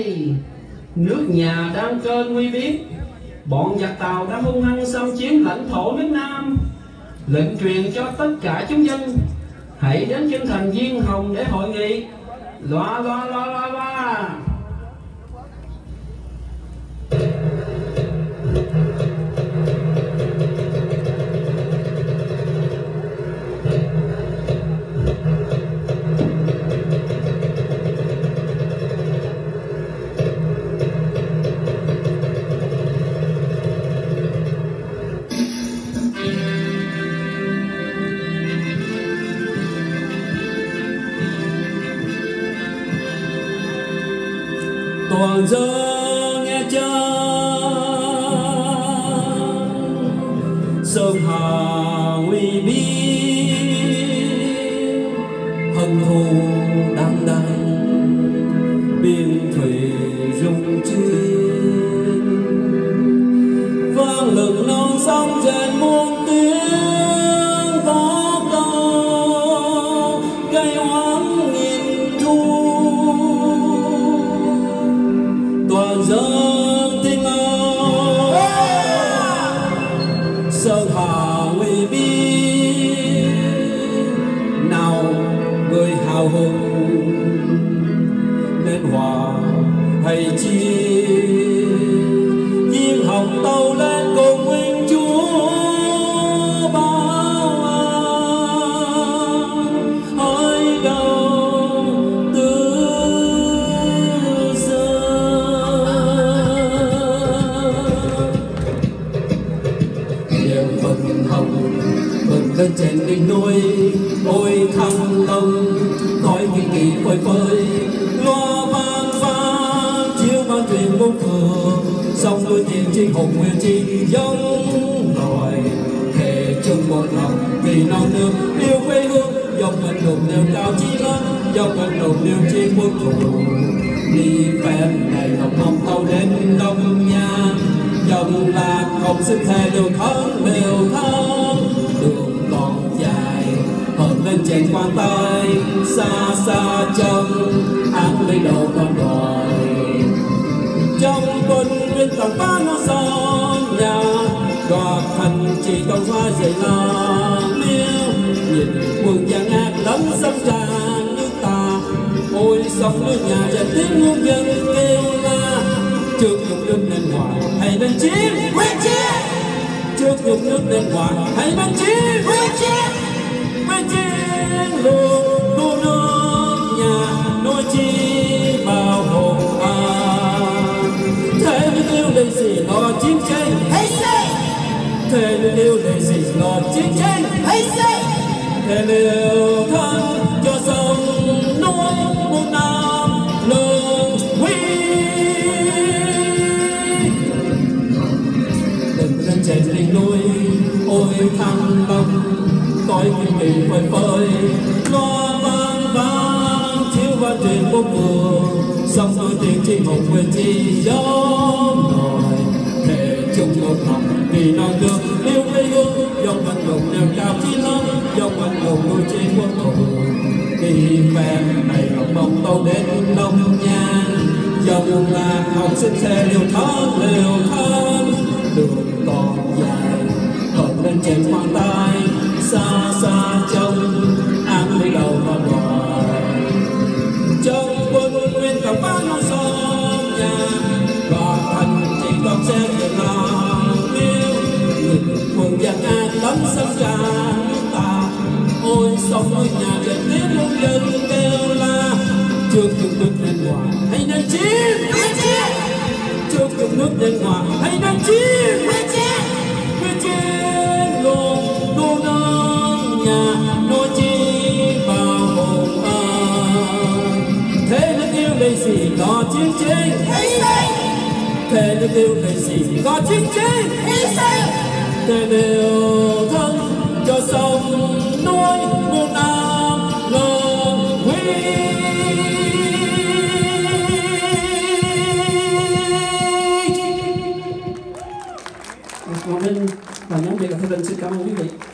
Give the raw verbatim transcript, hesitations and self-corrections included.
đây. Nước nhà đang cơn nguy biến, bọn giặc Tàu đã hung hăng xâm chiếm lãnh thổ nước Nam. Lệnh truyền cho tất cả chúng dân hãy đến chân thành Diên Hồng để hội nghị. Loa loa loa loa loa. Toàn dân nghe cha sơn hà uy biên, hận thù đắng đắng biên thủy rung chuyên, vang lừng non sông rền muôn tiếng vó câu gây oán nghìn thu. Toàn dân tiếng ơi, sơn hà uy biên, nào người hào hùng nên hòa hay chi. Diên Hồng tâu lên cùng Nguyên Chúa bao an, hỏi đầu từ giờ. Niềm phấn hồng bừng lên trên đỉnh núi, ôi Thăng Long khói kỳ kỳ phơi phới, loa vang vang chiếu ban truyền bốn phương. Sông núi tiền chi hùng nguyên chi giống nổi, thề chung một lòng vì non nước yêu quê hương. Dòng mình đục nêu cao chí lớn, dòng mình đục nêu chi quốc thủ. Đi phèn này lòng mong tàu đến Đông Nha, dòng lạc không sức thề đều thắng đều thắng. Đường còn dài hơn lên trên quan tay, xa xa chân án lấy đầu con đòi. Trong quân nguyên tổng phá nó son nhà, đoạt thành chỉ còn hoa dậy làm liêu. Nhìn quân gian ác lắm xâm tràn nước ta, ôi sông nước nhà dành tiếng muôn dân kêu la. Trước nhục nước nên hòa hay nên chiến quyết chiến, trước nhục nước nên hòa hay nên chiến quyết chiến, quyết chiến luôn luôn nước nhà nuôi chi bao hồn an. Thế nước yêu đây gì lo chiến tranh hay xây, thế nước yêu đây gì lo chiến tranh hay xây. Thế liều thân cho sông núi một Nam lương huy. Đừng lên trên đỉnh núi ôi Thăng Long khói kỳ kỳ phơi phới, loa vang vang chiếu ban truyền bốn phương. Sông núi tiền chi hùng nguyên chi giống nổi, thề chung một lòng vì non nước yêu quê hương. Dòng vận động nêu cao chí lớn, dòng vận động nuôi chi quốc thủ. Đi phèn này lòng mong tâu đến Đông Nha, dòng lạc học sinh xe liều thớt liều thớt. Đường còn dài hơn lên trên khoang tay, xa xa trông án lấy đầu con đòi. Trong quân nguyên tổng phá non son nhà, và thành chỉ còn xe việt nam liêu. Nhìn quân gian ác lắm xâm tràn ta, ôi sông núi nhà dệt tiếng muôn dân kêu la. Trước nhục nước nên hòa hay nên chiến quyết chiến, trước nhục nước nên hòa hay nên chiến quyết chiến, quyết chiến luôn luôn nước nhà nuôi chi bao hồn an. Thế nước yêu đây gì có chiến tranh hy sinh, thế nước yêu đây gì có chiến tranh hy sinh. Thế đều thân cho sông núi một Nam lương huy. Ngọc Linh và nhóm nhạc Thanh Linh xin cảm ơn quý vị.